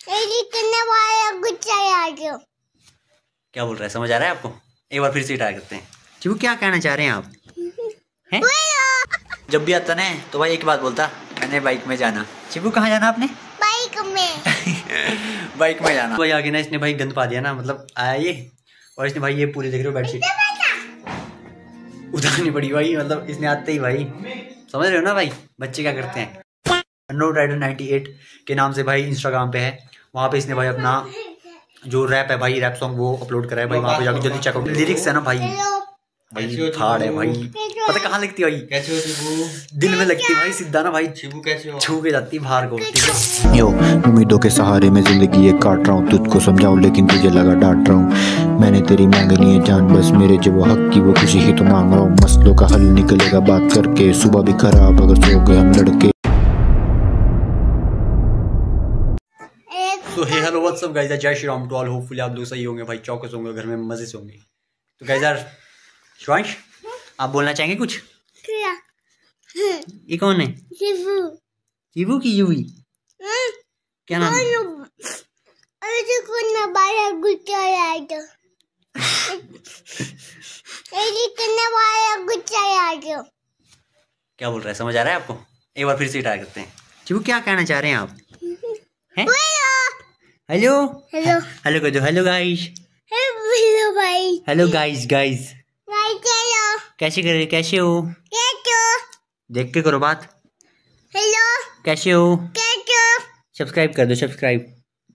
क्या बोल रहा है, समझ आ रहा है आपको? एक बार फिर से ट्राई करते हैं। चिबू क्या कहना चाह रहे हैं आप? हैं? जब भी आता ना तो भाई एक बात बोलता, मैंने बाइक में जाना। चिबू कहाँ जाना आपने? बाइक में। बाइक में जाना। भाई आगे ना इसने भाई गंद पा दिया ना, मतलब आया ये, और इसने भाई ये पूरी देख रहे हो बेडशीट उतारनी पड़ी भाई, मतलब इसने आते ही भाई, समझ रहे हो ना भाई बच्चे क्या करते हैं। अननोन राइडर 98 के नाम से भाई इंस्टाग्राम पे है, वहाँ पे इसने भाई अपना जो रैप है भाई, रैप सॉन्ग वो अपलोड करा है भाई। वहाँ पे जाके जल्दी चेकआउट। लिरिक्स है ना भाई, भाई थाड़ है भाई, पता कहाँ लगती है भाई? कैसे हो चिबू? दिल में लगती है भाई, सीधा ना भाई चिबू कैसे हो छू के जाती है बाहर को। यो उम्मीदों के सहारे में जिंदगी ये काट रहा हूँ, तुझको समझाऊं लेकिन तुझे लगा डांट रहा हूँ। मैंने तेरी मांगनी है जान, बस मेरे जो वो हक की वो खुशी ही तो मांग रहा हूँ। मसलों का हल निकलेगा बात करके, सुबह भी खराब अगर सो गए हम लड़के। तो hey hello what's up guys, जय Shri Ram to all. Hopefully आप लोग सही होंगे भाई, चौकस होंगे, घर में मजे से होंगे। तो गाइस यार शिवांश, आप बोलना चाहेंगे कुछ? ये कौन है? शिबू। शिबू की यूवी क्या नाम? क्या बोल रहा है, समझ आ रहा है आपको? एक बार फिर से ट्राई करते हैं। शिबू क्या कहना चाह रहे हैं आप? हैं? हेलो हेलो हेलो कर दो। Hello guys. हेलो भाई। Hello guys. गाइस कैसे कर रहे, कैसे हो? देख के करो बात। हेलो कैसे हो? सब्सक्राइब कर दो, सब्सक्राइब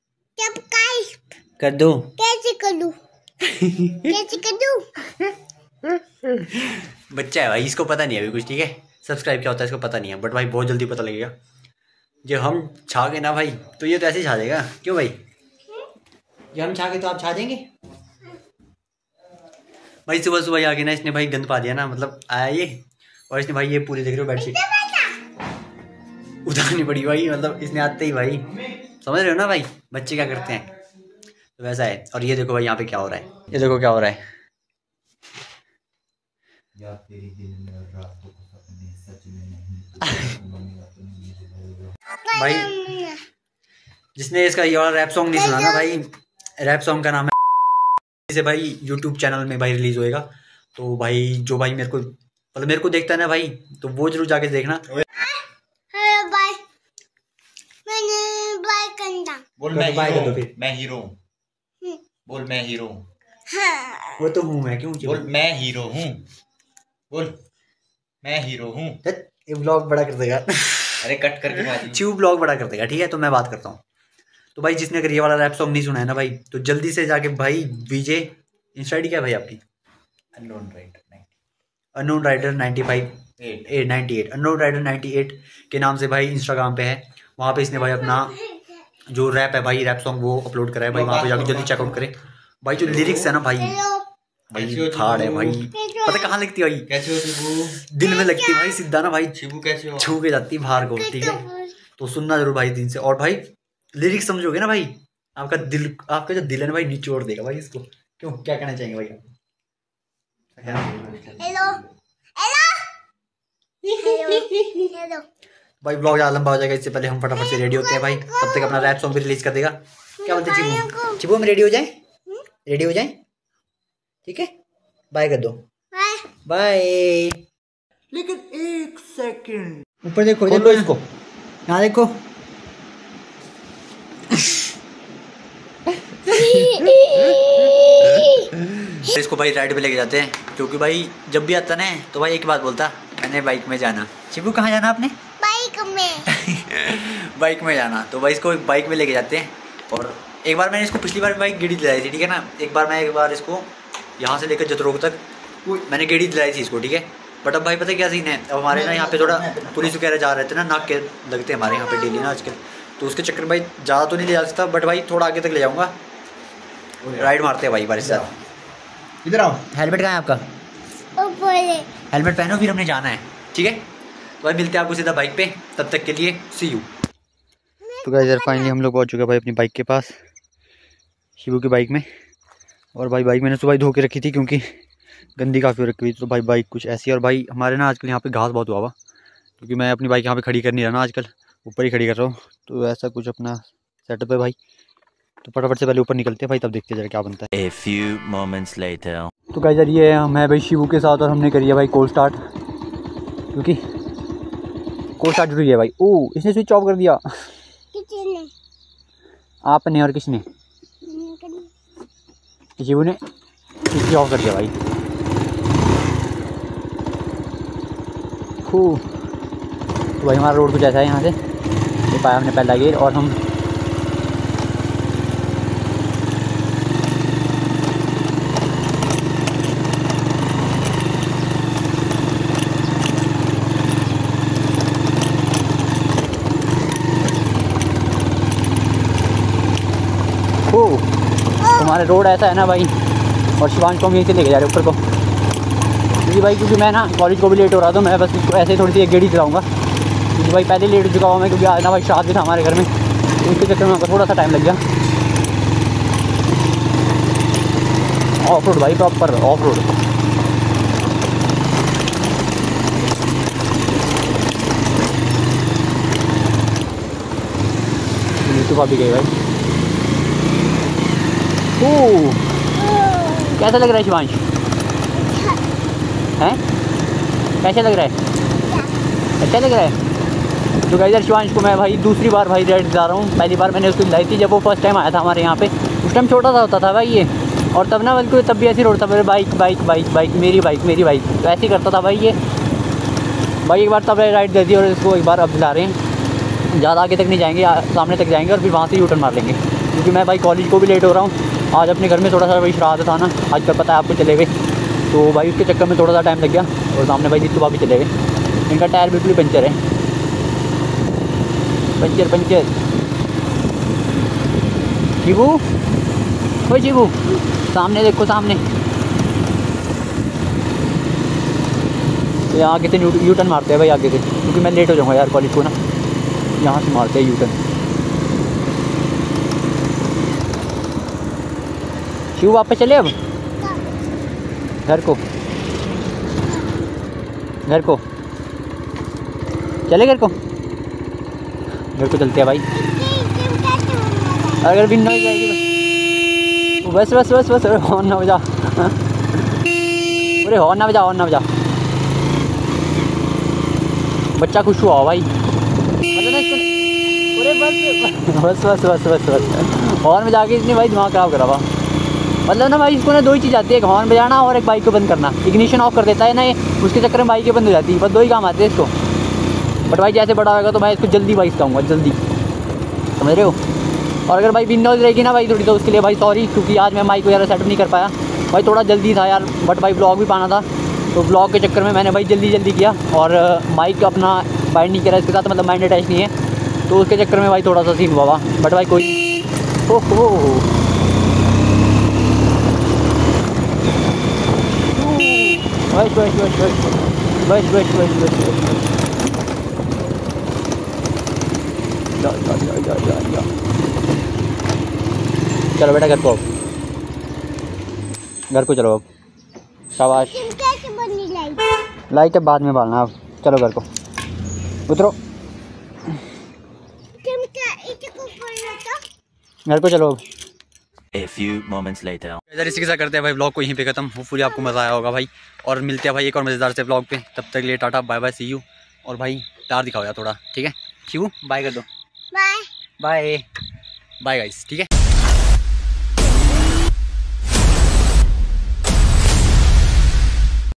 कर दो। कैसे कर दूं? कैसे कर दूं? बच्चा है भाई, इसको पता नहीं है अभी कुछ, ठीक है? सब्सक्राइब क्या होता है इसको पता नहीं है, बट भाई बहुत जल्दी पता लगेगा। जब हम छा गए ना भाई, तो ये तो ऐसे ही छा जाएगा। क्यों भाई? जब हम छा गए तो आप छा देंगे भाई। सुबह सुबह आके ना इसने भाई गंद पा दिया ना, मतलब आया ये, और इसने भाई ये पूरी देख रहे हो बेडशीट उतारनी पड़ी भाई, मतलब इसने आते ही भाई, समझ रहे हो ना भाई बच्चे क्या करते हैं। तो वैसा है। और ये देखो भाई यहाँ पे क्या हो रहा है, ये देखो क्या हो रहा है। भाई जिसने इसका ये वाला रैप सॉन्ग नहीं सुना ना भाई, रैप सॉन्ग का नाम है इसे भाई यूट्यूब चैनल में भाई रिलीज होएगा। तो भाई जो भाई मेरे को मतलब मेरे को देखता है ना भाई, तो वो जरूर जाके देखना। बोल मैं हीरो हूँ, मैं हीरो हूँ। बोल मैं हीरो हूँ। वो तो हूँ मैं, क्यों? बोल मैं हीरो हूँ, बोल मैं हीरो हूँ। ये ब्लॉग बड़ा कर देगा। अरे कट करके चिव ब्लॉग बड़ा कर देगा, ठीक है? तो मैं बात करता हूँ। तो भाई जिसने अगर ये वाला रैप सॉन्ग नहीं सुना है ना भाई, तो जल्दी से जाके भाई विजय, इंस्टा आईडी क्या है भाई आपकी? अननोन राइडर 98 अननोन राइडर 98 के नाम से भाई इंस्टाग्राम पे है। वहाँ पे इसने भाई अपना जो रैप है भाई, रैप सॉन्ग वो अपलोड करा है भाई। वहाँ पे जाके जल्दी चेकआउट करें भाई। जो लिरिक्स है ना भाई, भाई थाड़ है भाई, पता कहाँ लगती है भाई? कैसे हो चिबू? दिल में लगती है भाई, सीधा ना भाई चिबू कैसे हो छू के जाती है बाहर को, ठीक है? तो सुनना जरूर भाई दिन से। और भाई लिरिक्स समझोगे ना भाई, आपका दिल, आपका जो दिल है ना भाई निचोड़ देगा भाई इसको। क्यों, क्या कहना चाहेंगे भाई? हेलो हेलो भाई। ब्लॉग ज़्यादा लंबा हो जाएगा, इससे पहले हम फटाफट से रेडी होते हैं भाई। तब तक अपना रैप सॉन्ग भी रिलीज कर देगा। क्या बोलते हैं चिबू? चिबू हम रेडी हो जाए, रेडी हो जाए, ठीक है? बाय कर दो, बाय। लेकिन एक सेकंड, ऊपर देखो, देखो इसको, यहाँ देखो। इसको भाई राइड पे लेके जाते हैं, क्योंकि भाई जब भी आता ना तो भाई एक बात बोलता, मैंने बाइक में जाना। चिबू कहाँ जाना आपने? बाइक में। बाइक में जाना। तो भाई इसको बाइक में लेके जाते हैं। और एक बार मैंने इसको पिछली बार बाइक गेड़ी दिलाई थी, ठीक है ना? एक बार इसको यहाँ से लेकर जतरोग तक मैंने गेड़ी दिलाई थी इसको, ठीक है? बट अब भाई पता क्या सीन है, अब हमारे ना यहाँ पे थोड़ा पुलिस वगैरह जा रहे थे ना, नाक के लगते हैं हमारे यहाँ पे डेली ना आजकल। तो उसके चक्कर भाई ज़्यादा तो नहीं ले जा सकता, बट भाई थोड़ा आगे तक ले जाऊँगा। राइड मारते हैं भाई बारिश से। इधर आओ। हेलमेट कहाँ है आपका? हेलमेट पहनो, फिर हमने जाना है, ठीक है? तो भाई मिलते हैं आपको सीधा बाइक पे, तब तक के लिए सी यू। तो गाइस यार फाइनली हम लोग पहुँच चुके हैं भाई अपनी बाइक के पास, शिबू की बाइक में। और भाई बाइक मैंने सुबह धो के रखी थी क्योंकि गंदी काफ़ी रखी हुई, तो भाई बाइक कुछ ऐसी है। और भाई हमारे ना आजकल यहाँ पे घास बहुत हुआ क्योंकि मैं अपनी बाइक यहाँ पे खड़ी कर नहीं रहा ना आजकल, ऊपर ही खड़ी कर रहा हूँ। तो ऐसा कुछ अपना सेटअप पे भाई। तो फटाफट से पहले ऊपर निकलते हैं भाई, तब देखते हैं जरा क्या बनता है। A few moments later. तो गाइस यार ये मैं भाई शिवू के साथ और हमने करी है भाई कोल्ड स्टार्ट, क्योंकि कोल्ड स्टार्ट जरूरी है भाई। ओह इसने स्विच ऑफ कर दिया। किसने? आपने और किसने? शिवू ने स्विच ऑफ कर दिया भाई। तो भाई हमारा रोड कुछ ऐसा है, यहाँ से ये पाया हमने पहला गेयर और हम हमारे रोड ऐसा है ना भाई। और शिवांश को हम यहीं से लेके जा रहे हैं ऊपर को, क्योंकि भाई क्योंकि मैं ना कॉलेज को भी लेट हो रहा था, मैं बस इसको ऐसे ही थोड़ी सी एक गेड़ी चलाऊँगा, क्योंकि भाई पहले लेट हो चुका हूँ मैं, क्योंकि आज ना भाई श्राद्ध भी था हमारे घर में, तो उसके चक्कर में हमको थोड़ा सा टाइम लग गया। ऑफ रोड भाई, प्रॉपर ऑफ रोड। नीतू भी गई भाई। कैसा लग रहा है शिवांश? हैं कैसा लग रहा है? अच्छा लग रहा है। तो गाइस यार शिवांश को मैं भाई दूसरी बार भाई राइड दिला रहा हूँ। पहली बार मैंने उसको दिलाई थी जब वो फर्स्ट टाइम आया था हमारे यहाँ पे, उस टाइम छोटा सा होता था भाई ये, और तब ना बल्कि तब भी ऐसे रोड था, मेरे बाइक बाइक बाइक बाइक मेरी बाइक मेरी बाइक, तो ऐसे ही करता था भाई ये। भाई एक बार तब राइड दे दी और इसको एक बार अब दिला रहे हैं। ज़्यादा आगे तक नहीं जाएंगे, सामने तक जाएंगे और फिर वहाँ से यू टर्न मार लेंगे, क्योंकि मैं भाई कॉलेज को भी लेट हो रहा हूँ। आज अपने घर में थोड़ा सा भाई श्राद्ध था ना, आज कल पता है आपको चले गए, तो भाई उसके चक्कर में थोड़ा सा टाइम लग गया। और सामने भाई जितू भाभी चले गए, इनका टायर बिल्कुल पंचर है, पंचर पंचर। शिवू ओ शिवू सामने देखो सामने, यहाँ आगे से यू टर्न मारते हैं भाई आगे से, क्योंकि मैं लेट हो जाऊँगा यार कॉलेज को ना, यहाँ से मारते हैं यू टर्न। शिव वापस चले अब घर को, घर को चले, घर को चलते हैं भाई। अगर भी नहीं जाएगी बस बस बस बस, हॉर्न ना बजा, अरे हॉर्न ना बजा, हॉर्न ना बजा। बच्चा खुश हुआ भाई, मतलब ना इसको, अरे बस बस बस बस बस बस, हॉर्न में जाके इसने भाई दिमाग ख़राब करा हुआ। मतलब ना भाई इसको ना दो ही चीज़ आती है, एक हॉर्न बजाना और एक बाइक को बंद करना। इग्निशन ऑफ कर देता है ना ये, उसके चक्कर में बाइक बंद हो जाती है, बस दो ही काम आते हैं इसको। बट भाई जैसे बड़ा होगा तो मैं इसको जल्दी बाइक सिखाऊंगा, जल्दी, समझ रहे हो। और अगर भाई विंडोज रहेगी ना भाई थोड़ी, तो उसके लिए भाई सॉरी, क्योंकि आज मैं माइक वगैरह सेटअप नहीं कर पाया भाई, थोड़ा जल्दी था यार। बट भाई ब्लॉग भी पाना था, तो ब्लॉग के चक्कर में मैंने भाई जल्दी जल्दी किया, और माइक अपना बाइंड नहीं करा इसके साथ, मतलब माइंड अटैच नहीं है, तो उसके चक्कर में भाई थोड़ा सा सीन हुआ। बट भाई कोई हो बस बस बस बस बस बस बस बस जा। चलो बेटा घर को चलो अब, शाबाश। लाइट अब बाद में बालना, अब चलो घर को उतरो, घर को चलो अब। A few moments later. इधर इसी के साथ करते हैं भाई ब्लॉग को यहीं पे खत्म। होपफुली आपको मज़ा आया होगा भाई, और मिलते हैं भाई एक और मज़ेदार से ब्लॉग पे। तब तक लिए tata bye bye see you. और भाई तार दिखाओ यार थोड़ा, ठीक है शिवू, बाय कर दो, बाय बाय बाय गाइस, ठीक है।